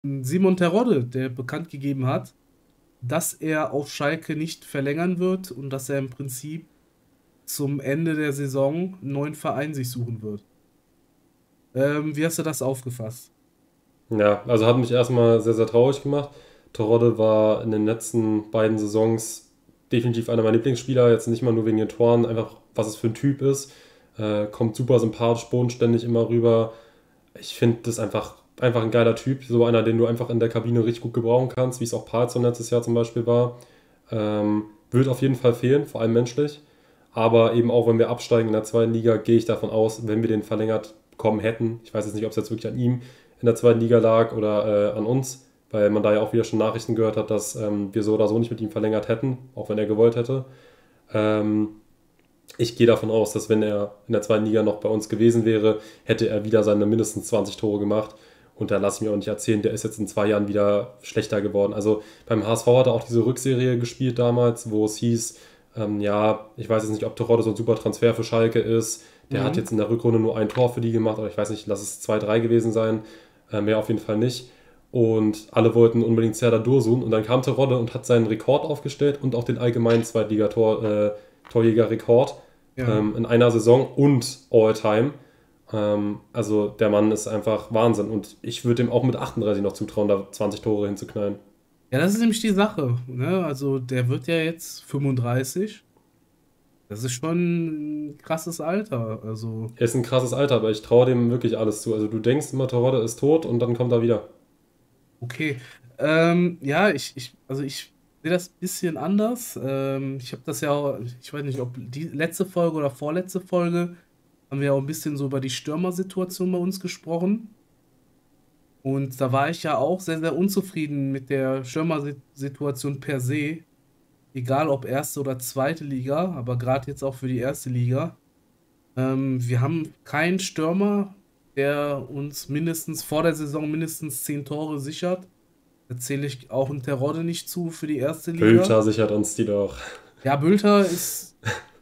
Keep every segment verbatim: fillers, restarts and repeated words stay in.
Simon Terodde, der bekannt gegeben hat, dass er auf Schalke nicht verlängern wird und dass er im Prinzip zum Ende der Saison einen neuen Verein sich suchen wird. Ähm, wie hast du das aufgefasst? Ja, also hat mich erstmal sehr, sehr traurig gemacht. Terodde war in den letzten beiden Saisons definitiv einer meiner Lieblingsspieler. Jetzt nicht mal nur wegen den Toren, einfach was es für ein Typ ist. Äh, kommt super sympathisch, bodenständig immer rüber. Ich finde das einfach, einfach ein geiler Typ. So einer, den du einfach in der Kabine richtig gut gebrauchen kannst, wie es auch Palsson letztes Jahr zum Beispiel war. Ähm, wird auf jeden Fall fehlen, vor allem menschlich. Aber eben auch, wenn wir absteigen in der zweiten Liga, gehe ich davon aus, wenn wir den verlängert bekommen hätten. Ich weiß jetzt nicht, ob es jetzt wirklich an ihm in der zweiten Liga lag oder äh, an uns, weil man da ja auch wieder schon Nachrichten gehört hat, dass ähm, wir so oder so nicht mit ihm verlängert hätten, auch wenn er gewollt hätte. Ähm, Ich gehe davon aus, dass wenn er in der zweiten Liga noch bei uns gewesen wäre, hätte er wieder seine mindestens zwanzig Tore gemacht. Und da lass ich mir auch nicht erzählen, der ist jetzt in zwei Jahren wieder schlechter geworden. Also beim H S V hat er auch diese Rückserie gespielt damals, wo es hieß, ähm, ja, ich weiß jetzt nicht, ob Terodde so ein super Transfer für Schalke ist. Der hat Mhm. jetzt in der Rückrunde nur ein Tor für die gemacht, aber ich weiß nicht, lass es zwei, drei gewesen sein. Äh, mehr auf jeden Fall nicht. Und alle wollten unbedingt Serdar Dursun. Und dann kam Terodde und hat seinen Rekord aufgestellt und auch den allgemeinen Zweitligator, äh, Torjägerrekord Ja. ähm, in einer Saison und All-Time. Ähm, also der Mann ist einfach Wahnsinn und ich würde ihm auch mit achtunddreißig noch zutrauen, da zwanzig Tore hinzuknallen. Ja, das ist nämlich die Sache. Ne? Also, der wird ja jetzt fünfunddreißig. Das ist schon ein krasses Alter. Also, Er ist ein krasses Alter, aber ich traue dem wirklich alles zu. Also du denkst immer, Terodde ist tot und dann kommt er wieder. okay. Ähm, ja, ich, ich, also ich sehe das ein bisschen anders. Ähm, ich habe das ja auch, ich weiß nicht, ob die letzte Folge oder vorletzte Folge haben wir ja auch ein bisschen so über die Stürmersituation bei uns gesprochen. Und da war ich ja auch sehr, sehr unzufrieden mit der Stürmersituation per se. Egal ob erste oder zweite Liga, aber gerade jetzt auch für die erste Liga. Ähm, wir haben keinen Stürmer, der uns mindestens vor der Saison mindestens zehn Tore sichert. Da zähle ich auch einen Terodde nicht zu für die erste Liga. Bülter sichert uns die doch. Ja, Bülter ist,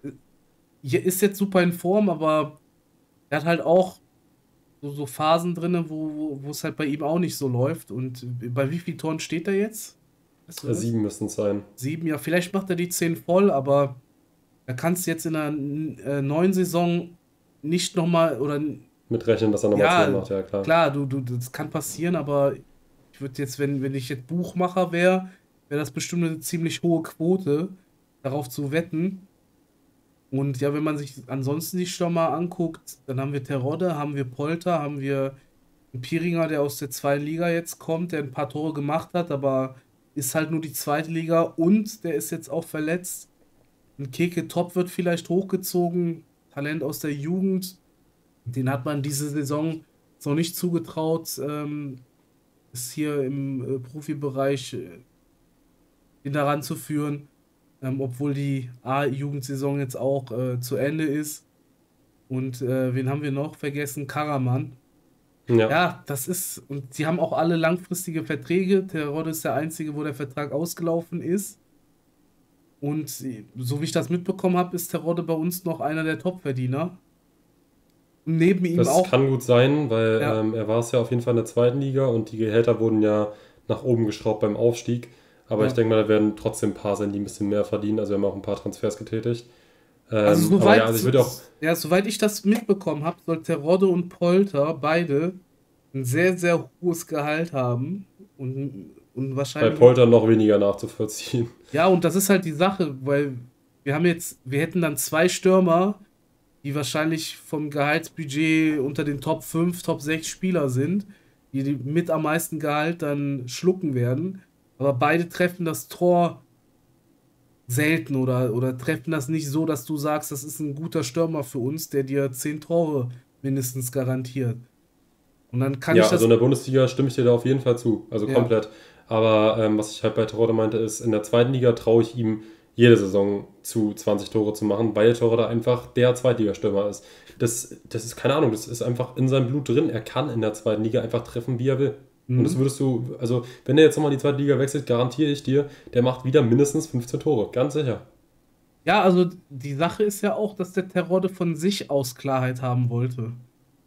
ist jetzt super in Form, aber er hat halt auch so, so Phasen drin, wo, wo, wo es halt bei ihm auch nicht so läuft. Und bei wie vielen Toren steht er jetzt? Weißt du Äh, das? Sieben müssen es sein. Sieben, ja, vielleicht macht er die zehn voll, aber da kannst du jetzt in einer äh, neuen Saison nicht nochmal oder Mitrechnen, dass er nochmal zehn ja, macht, ja klar. klar, du, du, das kann passieren, aber ich würde jetzt, wenn, wenn ich jetzt Buchmacher wäre, wäre das bestimmt eine ziemlich hohe Quote, darauf zu wetten. Und ja, wenn man sich ansonsten die Stürmer anguckt, dann haben wir Terodde, haben wir Polter, haben wir einen Piringer, der aus der zweiten Liga jetzt kommt, der ein paar Tore gemacht hat, aber ist halt nur die zweite Liga und der ist jetzt auch verletzt. Ein Keke Top wird vielleicht hochgezogen, Talent aus der Jugend. Den hat man diese Saison so nicht zugetraut, ähm, ist hier im äh, Profibereich äh, ihn daran zu führen, ähm, obwohl die A-Jugendsaison jetzt auch äh, zu Ende ist. Und äh, wen haben wir noch vergessen? Karaman. Ja, Ja, das ist, und sie haben auch alle langfristige Verträge. Terodde ist der Einzige, wo der Vertrag ausgelaufen ist. Und äh, so wie ich das mitbekommen habe, ist Terodde bei uns noch einer der Topverdiener. Und neben ihm das auch, kann gut sein, weil ja, ähm, er war es ja auf jeden Fall in der zweiten Liga und die Gehälter wurden ja nach oben geschraubt beim Aufstieg. Aber ich ja. denke mal, da werden trotzdem ein paar sein, die ein bisschen mehr verdienen. Also wir haben auch ein paar Transfers getätigt. Also Ähm, aber ja, soweit, also ich so, würde auch, ja, soweit ich das mitbekommen habe, soll Terodde und Polter beide ein sehr, sehr hohes Gehalt haben. Und, und bei wahrscheinlich, Polter noch weniger nachzuvollziehen. ja, und das ist halt die Sache, weil wir haben jetzt, wir hätten dann zwei Stürmer, die wahrscheinlich vom Gehaltsbudget unter den Top fünf, Top sechs Spieler sind, die, die mit am meisten Gehalt dann schlucken werden. Aber beide treffen das Tor selten oder, oder treffen das nicht so, dass du sagst, das ist ein guter Stürmer für uns, der dir zehn Tore mindestens garantiert. Und dann kann ich Ja, also in das, der Bundesliga stimme ich dir da auf jeden Fall zu. Also ja, komplett. Aber ähm, was ich halt bei Terodde meinte, ist, in der zweiten Liga traue ich ihm jede Saison zu zwanzig Tore zu machen, weil Terodde einfach der Zweitligastürmer ist. Das, das ist keine Ahnung, das ist einfach in seinem Blut drin. Er kann in der zweiten Liga einfach treffen, wie er will. Und das mhm. würdest du, also wenn er jetzt nochmal in die zweite Liga wechselt, garantiere ich dir, der macht wieder mindestens fünfzehn Tore. Ganz sicher. Ja, also die Sache ist ja auch, dass der Terodde von sich aus Klarheit haben wollte.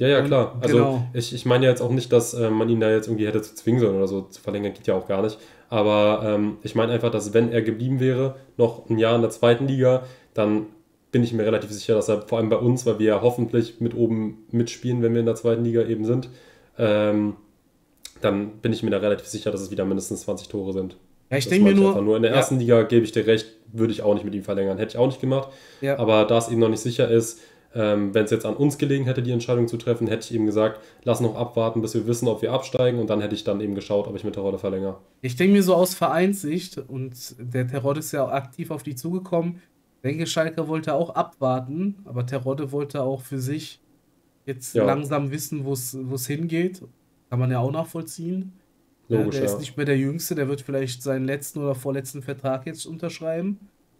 Ja, ja, Und klar. Also genau. ich, ich meine ja jetzt auch nicht, dass äh, man ihn da jetzt irgendwie hätte zu zwingen sollen oder so zu verlängern, geht ja auch gar nicht. Aber ähm, ich meine einfach, dass wenn er geblieben wäre, noch ein Jahr in der zweiten Liga, dann bin ich mir relativ sicher, dass er vor allem bei uns, weil wir ja hoffentlich mit oben mitspielen, wenn wir in der zweiten Liga eben sind, ähm, dann bin ich mir da relativ sicher, dass es wieder mindestens zwanzig Tore sind. Ja, ich Das denke mir meine ich einfach nur, nur. In der ja, ersten Liga gebe ich dir recht, würde ich auch nicht mit ihm verlängern. Hätte ich auch nicht gemacht. ja. Aber da es eben noch nicht sicher ist, ähm, wenn es jetzt an uns gelegen hätte, die Entscheidung zu treffen, hätte ich eben gesagt, lass noch abwarten, bis wir wissen, ob wir absteigen. Und dann hätte ich dann eben geschaut, ob ich mit der Rolle verlängere. Ich denke mir so aus Vereinssicht, und der Terodde ist ja auch aktiv auf die zugekommen. Ich denke, Schalke wollte auch abwarten, aber Terodde wollte auch für sich jetzt Ja, langsam wissen, wo es wo es hingeht. Kann man ja auch nachvollziehen. Ja, logisch, der ist ja. nicht mehr der Jüngste, der wird vielleicht seinen letzten oder vorletzten Vertrag jetzt unterschreiben.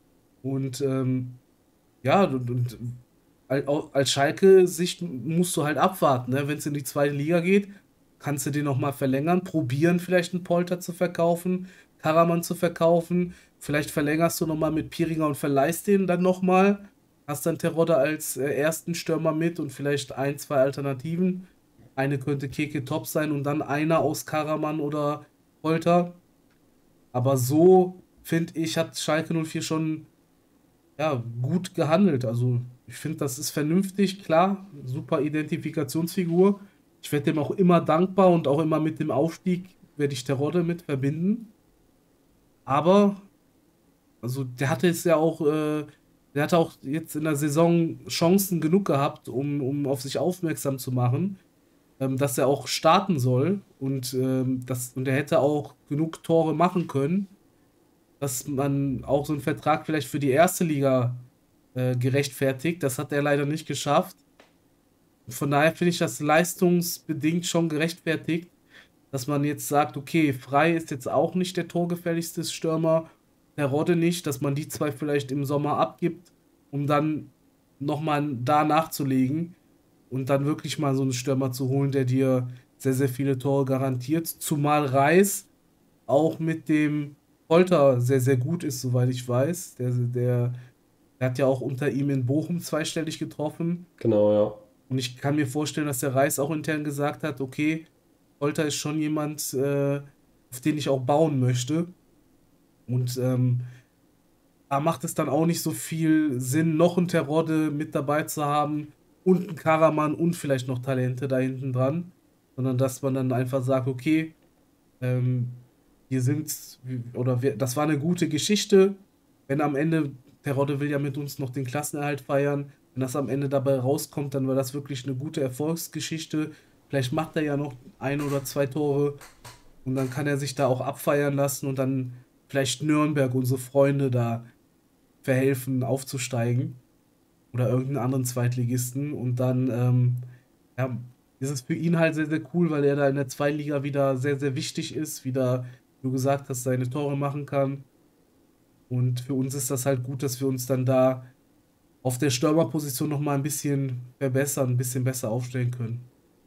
Und ähm, ja, und, und al- au- als Schalke-Sicht musst du halt abwarten, ne? Wenn es in die zweite Liga geht, kannst du den nochmal verlängern, probieren vielleicht einen Polter zu verkaufen, Karaman zu verkaufen, vielleicht verlängerst du nochmal mit Piringer und verleihst den dann nochmal, hast dann Terodde als äh, ersten Stürmer mit und vielleicht ein, zwei Alternativen. Eine könnte Keke Top sein und dann einer aus Karaman oder Polter. Aber so, finde ich, hat Schalke null vier schon ja, gut gehandelt. Also ich finde, das ist vernünftig, klar, super Identifikationsfigur. Ich werde dem auch immer dankbar und auch immer mit dem Aufstieg werde ich Terodde mit verbinden. Aber, also der hatte es ja auch, äh, der hatte auch jetzt in der Saison Chancen genug gehabt, um, um auf sich aufmerksam zu machen, ähm, dass er auch starten soll und, ähm, das, und er hätte auch genug Tore machen können, dass man auch so einen Vertrag vielleicht für die erste Liga äh, gerechtfertigt. Das hat er leider nicht geschafft. Von daher finde ich das leistungsbedingt schon gerechtfertigt, dass man jetzt sagt, okay, Frei ist jetzt auch nicht der torgefährlichste Stürmer, der Rodde nicht, dass man die zwei vielleicht im Sommer abgibt, um dann nochmal da nachzulegen und dann wirklich mal so einen Stürmer zu holen, der dir sehr, sehr viele Tore garantiert. Zumal Reis auch mit dem Polter sehr, sehr gut ist, soweit ich weiß. Der, der, der hat ja auch unter ihm in Bochum zweistellig getroffen. Genau, ja. Und ich kann mir vorstellen, dass der Reis auch intern gesagt hat, okay, Polter ist schon jemand, äh, auf den ich auch bauen möchte. Und ähm, da macht es dann auch nicht so viel Sinn, noch einen Terodde mit dabei zu haben und einen Karaman und vielleicht noch Talente da hinten dran. Sondern dass man dann einfach sagt, okay, ähm, wir sind, oder wir, das war eine gute Geschichte. Wenn am Ende, Terodde will ja mit uns noch den Klassenerhalt feiern, wenn das am Ende dabei rauskommt, dann war das wirklich eine gute Erfolgsgeschichte. Vielleicht macht er ja noch ein oder zwei Tore und dann kann er sich da auch abfeiern lassen und dann vielleicht Nürnberg, unsere Freunde, da verhelfen, aufzusteigen oder irgendeinen anderen Zweitligisten. Und dann ähm, ja, ist es für ihn halt sehr, sehr cool, weil er da in der zweiten Liga wieder sehr, sehr wichtig ist, wieder, wie du gesagt hast, seine Tore machen kann. Und für uns ist das halt gut, dass wir uns dann da auf der Stürmerposition noch mal ein bisschen verbessern, ein bisschen besser aufstellen können.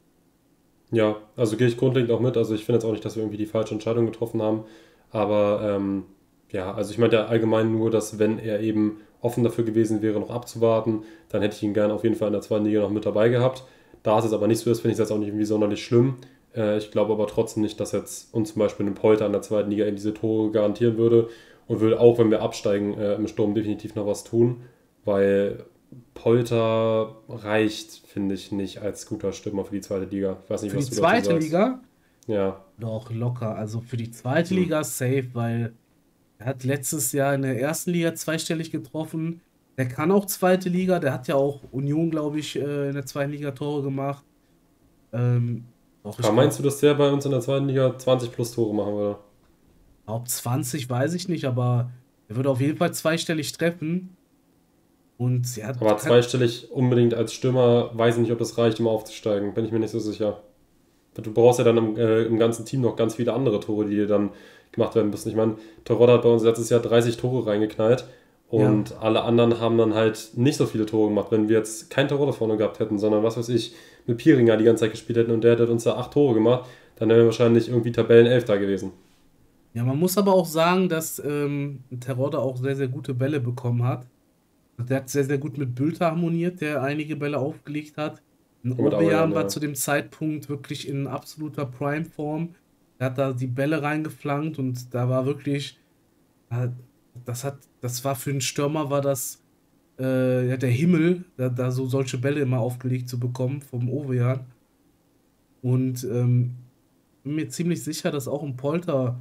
Ja, also gehe ich grundlegend auch mit. Also ich finde jetzt auch nicht, dass wir irgendwie die falsche Entscheidung getroffen haben. Aber ähm, ja, also ich meinte ja allgemein nur, dass wenn er eben offen dafür gewesen wäre, noch abzuwarten, dann hätte ich ihn gerne auf jeden Fall in der zweiten Liga noch mit dabei gehabt. Da es jetzt aber nicht so ist, finde ich es jetzt auch nicht irgendwie sonderlich schlimm. Äh, ich glaube aber trotzdem nicht, dass jetzt uns zum Beispiel ein Polter in der zweiten Liga eben diese Tore garantieren würde und würde auch, wenn wir absteigen, äh, im Sturm definitiv noch was tun, weil Polter reicht, finde ich, nicht als guter Stürmer für die zweite Liga. Ich weiß nicht, Für die was du dazu zweite sagst. Liga Ja, doch locker. Also für die zweite hm. Liga safe, weil er hat letztes Jahr in der ersten Liga zweistellig getroffen. Der kann auch zweite Liga. Der hat ja auch Union, glaube ich, äh, in der zweiten Liga Tore gemacht. Ähm, doch, Aber ich meinst glaube, du, dass der bei uns in der zweiten Liga zwanzig plus Tore machen würde? ob zwanzig weiß ich nicht, aber er würde auf jeden Fall zweistellig treffen. Und ja, Aber kann, zweistellig unbedingt als Stürmer, weiß ich nicht, ob das reicht, um aufzusteigen. Bin ich mir nicht so sicher. Du brauchst ja dann im, äh, im ganzen Team noch ganz viele andere Tore, die dir dann gemacht werden müssen. Ich meine, Terodde hat bei uns letztes Jahr dreißig Tore reingeknallt ja. und alle anderen haben dann halt nicht so viele Tore gemacht. Wenn wir jetzt kein Terodde vorne gehabt hätten, sondern was weiß ich, mit Piringer die ganze Zeit gespielt hätten und der hätte uns da acht Tore gemacht, dann wären wir wahrscheinlich irgendwie Tabellenelfter gewesen. Ja, man muss aber auch sagen, dass ähm, Terodde auch sehr, sehr gute Bälle bekommen hat. Der hat sehr, sehr gut mit Bülter harmoniert, der einige Bälle aufgelegt hat. Ein Und mit Aurian, Ovejan war ja. zu dem Zeitpunkt wirklich in absoluter Prime-Form. Er hat da die Bälle reingeflankt und da war wirklich, äh, das hat, das war für einen Stürmer war das äh, ja, der Himmel, da, da so solche Bälle immer aufgelegt zu bekommen vom Ovejan. Und ähm, bin mir ziemlich sicher, dass auch ein Polter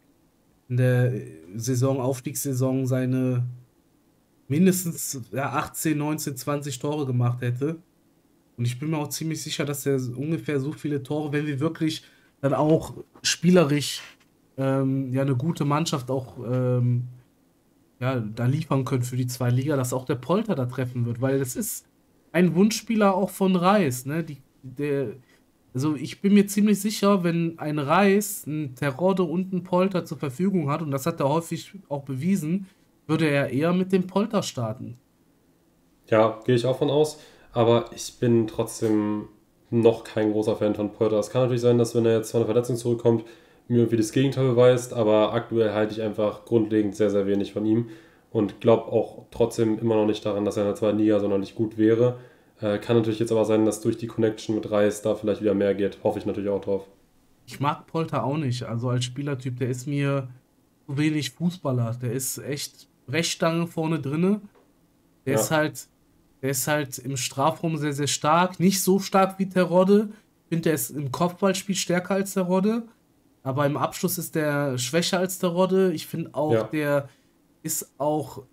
in der Saison, Aufstiegssaison seine mindestens ja, achtzehn, neunzehn, zwanzig Tore gemacht hätte. Und ich bin mir auch ziemlich sicher, dass er ungefähr so viele Tore, wenn wir wirklich dann auch spielerisch ähm, ja eine gute Mannschaft auch ähm, ja, da liefern können für die zwei Liga, dass auch der Polter da treffen wird, weil das ist ein Wunschspieler auch von Reis, ne? Die, der, also ich bin mir ziemlich sicher, wenn ein Reis, ein Terodde und ein Polter zur Verfügung hat, und das hat er häufig auch bewiesen, würde er eher mit dem Polter starten. Ja, gehe ich auch von aus. Aber ich bin trotzdem noch kein großer Fan von Polter. Es kann natürlich sein, dass wenn er jetzt von der Verletzung zurückkommt, mir irgendwie das Gegenteil beweist, aber aktuell halte ich einfach grundlegend sehr, sehr wenig von ihm und glaube auch trotzdem immer noch nicht daran, dass er in der zweiten Liga sonderlich gut wäre. Äh, kann natürlich jetzt aber sein, dass durch die Connection mit Reis da vielleicht wieder mehr geht. Hoffe ich natürlich auch drauf. Ich mag Polter auch nicht, also als Spielertyp, der ist mir zu wenig Fußballer. Der ist echt Brechstange vorne drinne. Der ist Ja, halt, der ist halt im Strafraum sehr, sehr stark. Nicht so stark wie Terodde. Ich finde, der ist im Kopfballspiel stärker als Terodde. Aber im Abschluss ist der schwächer als Terodde. Ich finde auch, ja, der ist auch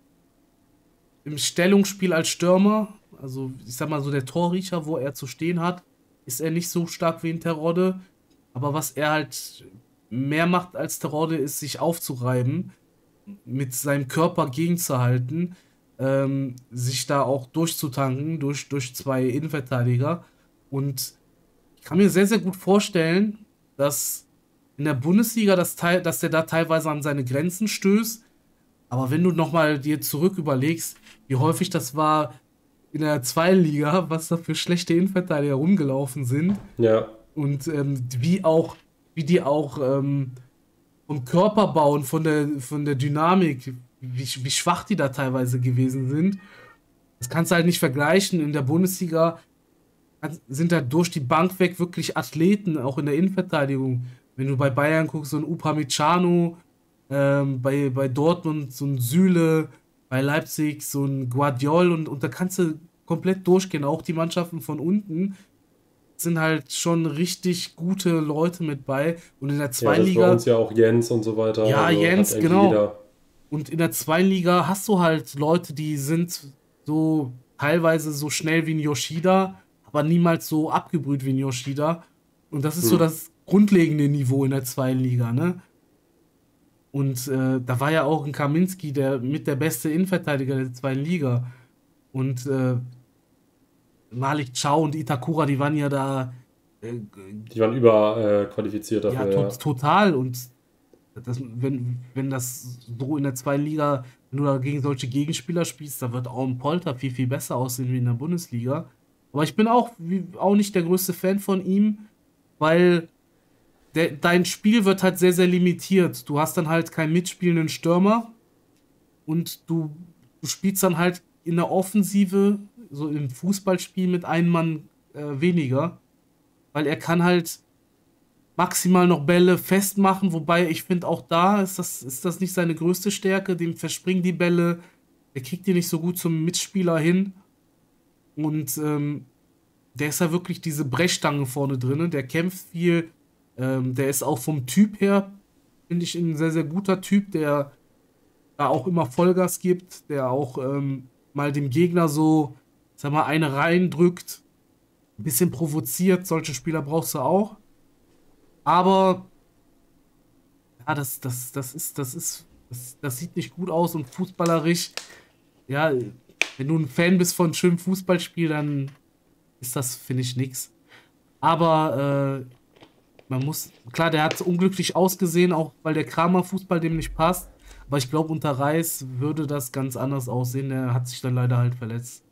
im Stellungsspiel als Stürmer, also ich sag mal so der Torriecher, wo er zu stehen hat, ist er nicht so stark wie ein Terodde. Aber was er halt mehr macht als Terodde, ist sich aufzureiben, mit seinem Körper gegenzuhalten, ähm, sich da auch durchzutanken durch, durch zwei Innenverteidiger. Und ich kann mir sehr, sehr gut vorstellen, dass in der Bundesliga das teil, dass der da teilweise an seine Grenzen stößt. Aber wenn du nochmal dir zurück überlegst, wie häufig das war in der zweiten Liga, was da für schlechte Innenverteidiger rumgelaufen sind ja. und ähm, wie auch, wie die auch ähm, vom Körperbau und von der, von der Dynamik, wie, wie schwach die da teilweise gewesen sind. Das kannst du halt nicht vergleichen. In der Bundesliga sind da durch die Bank weg wirklich Athleten, auch in der Innenverteidigung. Wenn du bei Bayern guckst, so ein Upamecano, ähm, bei, bei Dortmund so ein Süle, bei Leipzig so ein Guardiol und, und da kannst du komplett durchgehen. Auch die Mannschaften von unten sind halt schon richtig gute Leute mit bei. Und in der Ja, zweiten das ist bei Liga, uns ja auch Jens und so weiter. ja, Also hat Jens, eigentlich genau. jeder. Und in der zweiten Liga hast du halt Leute, die sind so teilweise so schnell wie ein Yoshida, aber niemals so abgebrüht wie ein Yoshida. Und das ist so Hm. das grundlegende Niveau in der zweiten Liga, ne? Und äh, da war ja auch ein Kaminski, der mit der beste Innenverteidiger der zweiten Liga. Und äh, Malik Chow und Itakura, die waren ja da äh, Die waren überqualifiziert ja dafür, to ja. total. Und das, wenn, wenn das so in der zweiten Liga, wenn du da gegen solche Gegenspieler spielst, da wird auch ein Polter viel, viel besser aussehen wie in der Bundesliga. Aber ich bin auch, wie, auch nicht der größte Fan von ihm, weil der, dein Spiel wird halt sehr, sehr limitiert. Du hast dann halt keinen mitspielenden Stürmer und du, du spielst dann halt in der Offensive, so im Fußballspiel mit einem Mann äh, weniger, weil er kann halt maximal noch Bälle festmachen, wobei ich finde auch da ist das, ist das nicht seine größte Stärke, dem verspringen die Bälle, er kriegt die nicht so gut zum Mitspieler hin und ähm, der ist ja wirklich diese Brechstange vorne drin, der kämpft viel, ähm, der ist auch vom Typ her, finde ich, ein sehr, sehr guter Typ, der da auch immer Vollgas gibt, der auch ähm, mal dem Gegner so, sag mal, eine reindrückt, ein bisschen provoziert, solche Spieler brauchst du auch. Aber ja, das, das, das ist, das ist, das, das sieht nicht gut aus und fußballerisch, ja, wenn du ein Fan bist von schönem Fußballspiel, dann ist das, finde ich, nix. Aber äh, man muss, klar, der hat unglücklich ausgesehen, auch weil der Kramer-Fußball dem nicht passt. Aber ich glaube, unter Reis würde das ganz anders aussehen. Der hat sich dann leider halt verletzt.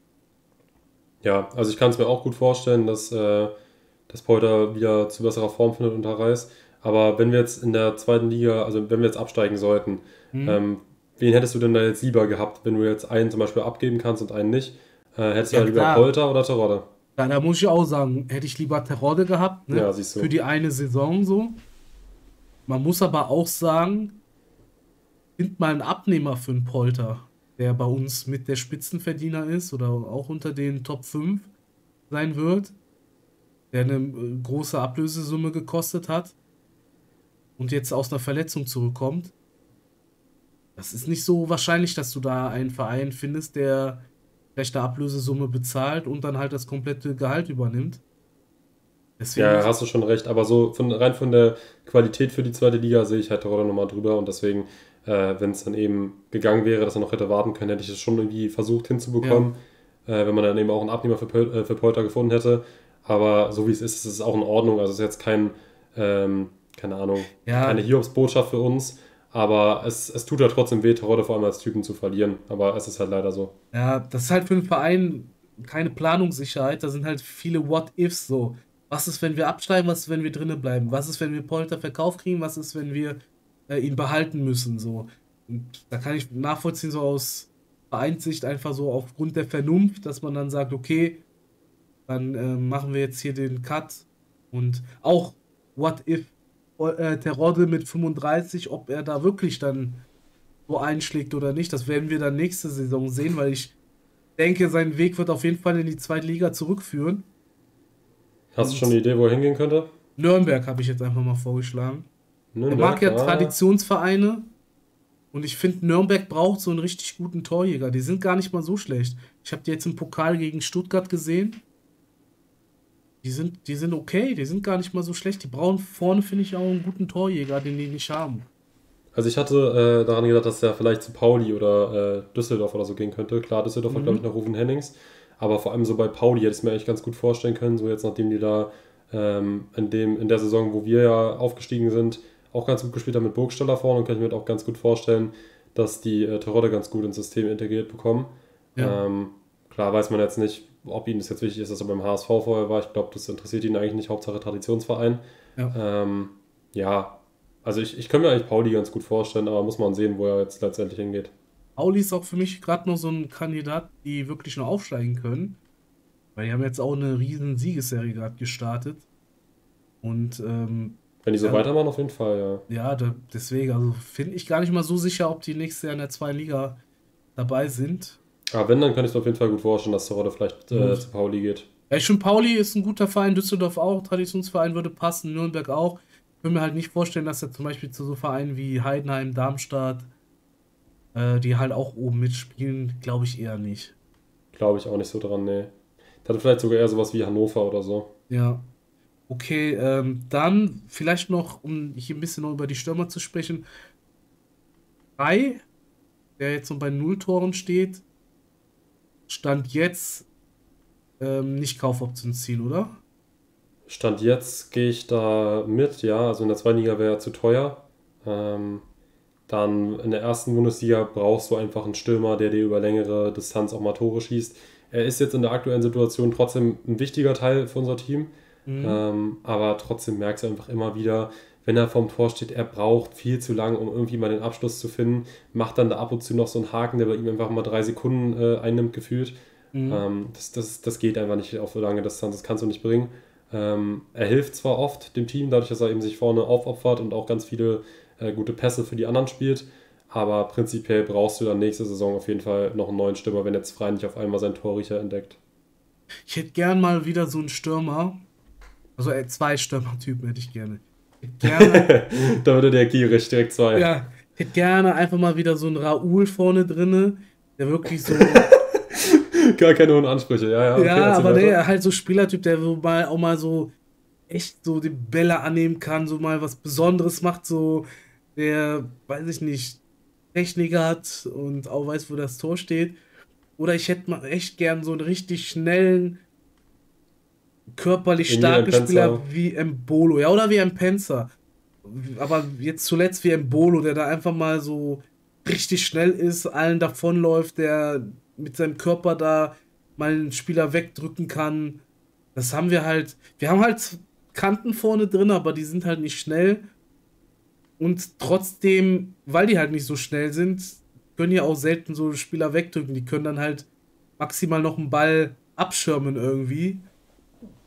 Ja, also ich kann es mir auch gut vorstellen, dass, äh, dass Polter wieder zu besserer Form findet unter Reis. Aber wenn wir jetzt in der zweiten Liga, also wenn wir jetzt absteigen sollten, Hm? ähm, wen hättest du denn da jetzt lieber gehabt, wenn du jetzt einen zum Beispiel abgeben kannst und einen nicht? Äh, hättest du Ja, da lieber klar. Polter oder Terodde? Ja, da muss ich auch sagen, hätte ich lieber Terodde gehabt, ne? Ja, siehst Für du. die eine Saison so. Man muss aber auch sagen, find mal einen Abnehmer für einen Polter, der bei uns mit der Spitzenverdiener ist oder auch unter den Top fünf sein wird, der eine äh, große Ablösesumme gekostet hat und jetzt aus einer Verletzung zurückkommt. Das ist nicht so wahrscheinlich, dass du da einen Verein findest, der vielleicht eine Ablösesumme bezahlt und dann halt das komplette Gehalt übernimmt. Deswegen Ja, muss, hast du schon recht, aber so von, rein von der Qualität für die zweite Liga sehe ich halt Terodde nochmal drüber und deswegen, äh, wenn es dann eben gegangen wäre, dass er noch hätte warten können, hätte ich es schon irgendwie versucht ja, hinzubekommen, äh, wenn man dann eben auch einen Abnehmer für, Pol- äh, für Polter gefunden hätte. Aber so wie es ist, ist es auch in Ordnung. Also es ist jetzt kein, ähm, keine Ahnung, keine ja, Hiobsbotschaft für uns, aber es, es tut ja trotzdem weh, Terodde vor allem als Typen zu verlieren. Aber es ist halt leider so. ja, das ist halt für einen Verein keine Planungssicherheit. Da sind halt viele What-Ifs so. Was ist, wenn wir absteigen? Was ist, wenn wir drinnen bleiben? Was ist, wenn wir Polter verkauft kriegen? Was ist, wenn wir äh, ihn behalten müssen? So. Und da kann ich nachvollziehen, so aus Vereinssicht, einfach so aufgrund der Vernunft, dass man dann sagt, okay, dann äh, machen wir jetzt hier den Cut. Und auch, what if äh, Terodde mit fünfunddreißig, ob er da wirklich dann so einschlägt oder nicht, das werden wir dann nächste Saison sehen, weil ich denke, sein Weg wird auf jeden Fall in die zweite Liga zurückführen. Hast du schon eine Und Idee, wo er hingehen könnte? Nürnberg habe ich jetzt einfach mal vorgeschlagen. Er mag Nürnberg? ja Ah, Traditionsvereine und ich finde, Nürnberg braucht so einen richtig guten Torjäger. Die sind gar nicht mal so schlecht. Ich habe die jetzt im Pokal gegen Stuttgart gesehen. Die sind, die sind okay, die sind gar nicht mal so schlecht. Die brauchen vorne, finde ich, auch einen guten Torjäger, den die nicht haben. also ich hatte äh, daran gedacht, dass er vielleicht zu Pauli oder äh, Düsseldorf oder so gehen könnte. Klar, Düsseldorf hat, glaube ich, Mhm. noch Rufen Hennings. Aber vor allem so bei Pauli hätte ich es mir eigentlich ganz gut vorstellen können. So jetzt, nachdem die da ähm, in dem, in der Saison, wo wir ja aufgestiegen sind, auch ganz gut gespielt haben mit Burgstaller vorne und kann ich mir auch ganz gut vorstellen, dass die äh, Terodde ganz gut ins System integriert bekommen. Ja, Ähm, klar weiß man jetzt nicht, ob ihnen das jetzt wichtig ist, dass er beim H S V vorher war. Ich glaube, das interessiert ihn eigentlich nicht. Hauptsache Traditionsverein. ja. Ähm, ja, also ich, ich kann mir eigentlich Pauli ganz gut vorstellen, aber muss man sehen, wo er jetzt letztendlich hingeht. Auli ist auch für mich gerade noch so ein Kandidat, die wirklich noch aufsteigen können. Weil die haben jetzt auch eine riesen Siegesserie gerade gestartet. Und ähm, Wenn die so ja, weitermachen, auf jeden Fall, ja. ja, da, deswegen, also finde ich gar nicht mal so sicher, ob die nächstes Jahr in der zweiten Liga dabei sind. Aber wenn, dann kann ich mir auf jeden Fall gut vorstellen, dass Terodde vielleicht äh, Gut. zu Pauli geht. Ja, ich finde, Pauli ist ein guter Verein, Düsseldorf auch, Traditionsverein würde passen, Nürnberg auch. Ich würde mir halt nicht vorstellen, dass er zum Beispiel zu so Vereinen wie Heidenheim, Darmstadt, äh, die halt auch oben mitspielen, glaube ich eher nicht. Glaube ich auch nicht so dran, nee. Ich hatte vielleicht sogar eher sowas wie Hannover oder so. Ja. Okay, ähm, dann vielleicht noch, um hier ein bisschen noch über die Stürmer zu sprechen. Drei, der jetzt so bei null Toren steht, stand jetzt ähm, nicht Kaufoption ziehen, oder? Stand jetzt gehe ich da mit, ja. Also in der zweiten Liga wäre er zu teuer. Ähm, Dann in der ersten Bundesliga brauchst du einfach einen Stürmer, der dir über längere Distanz auch mal Tore schießt. Er ist jetzt in der aktuellen Situation trotzdem ein wichtiger Teil für unser Team. Mhm. Ähm, aber trotzdem merkst du einfach immer wieder, wenn er vorm Tor steht, er braucht viel zu lang, um irgendwie mal den Abschluss zu finden. Macht dann da ab und zu noch so einen Haken, der bei ihm einfach mal drei Sekunden äh, einnimmt, gefühlt. Mhm. Ähm, das, das, das geht einfach nicht auf so lange Distanz, das kannst du nicht bringen. Ähm, er hilft zwar oft dem Team, dadurch, dass er eben sich vorne aufopfert und auch ganz viele äh, gute Pässe für die anderen spielt, aber prinzipiell brauchst du dann nächste Saison auf jeden Fall noch einen neuen Stürmer, wenn jetzt Frei nicht auf einmal seinen Torriecher entdeckt. Ich hätte gern mal wieder so einen Stürmer. Also äh, zwei Stürmertypen hätte ich gerne. Ich hätte gerne, Da würde der gierig direkt zwei. ja, ich hätte gerne einfach mal wieder so einen Raoul vorne drinne, der wirklich so, Gar keine hohen Ansprüche, ja, ja, okay, ja, erzähl aber weiter. der halt so Spielertyp, der so mal auch mal so echt so die Bälle annehmen kann, so mal was Besonderes macht, so der, weiß ich nicht, Techniker hat und auch weiß, wo das Tor steht. Oder ich hätte mal echt gern so einen richtig schnellen, körperlich Emilian starken Spieler Penzer, wie Embolo, ja, oder wie ein Penzer. Aber jetzt zuletzt wie Embolo, der da einfach mal so richtig schnell ist, allen davonläuft, der mit seinem Körper da mal einen Spieler wegdrücken kann. Das haben wir halt. Wir haben halt Kanten vorne drin, aber die sind halt nicht schnell. Und trotzdem, weil die halt nicht so schnell sind, können ja auch selten so Spieler wegdrücken. Die können dann halt maximal noch einen Ball abschirmen irgendwie.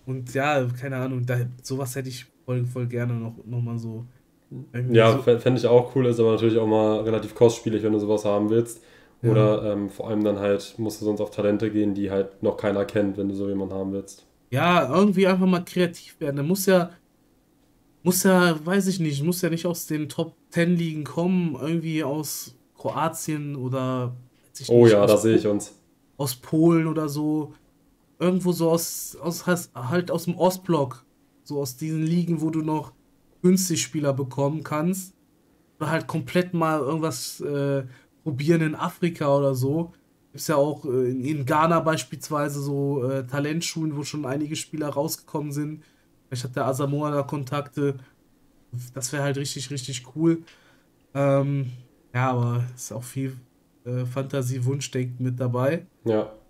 Und ja, keine Ahnung, da, sowas hätte ich voll, voll gerne noch, noch mal so irgendwie Ja, so. fände ich auch cool, ist aber natürlich auch mal relativ kostspielig, wenn du sowas haben willst. Ja. Oder ähm, vor allem dann halt musst du sonst auf Talente gehen, die halt noch keiner kennt, wenn du so jemanden haben willst. Ja, irgendwie einfach mal kreativ werden. Der muss ja, muss ja, weiß ich nicht, muss ja nicht aus den Top Ten Ligen kommen, irgendwie aus Kroatien oder, weiß ich Oh nicht, ja, da aus, sehe ich Po- uns. aus Polen oder so. Irgendwo so aus, aus, has- halt aus dem Ostblock. So aus diesen Ligen, wo du noch günstig Spieler bekommen kannst. Oder halt komplett mal irgendwas äh, probieren in Afrika oder so. Ist ja auch äh, in, in Ghana beispielsweise so äh, Talentschulen, wo schon einige Spieler rausgekommen sind. Vielleicht hat der Asamoah da Kontakte. Das wäre halt richtig, richtig cool. Ähm, ja, aber ist auch viel äh, Fantasie, Wunschdenken mit dabei. Ja.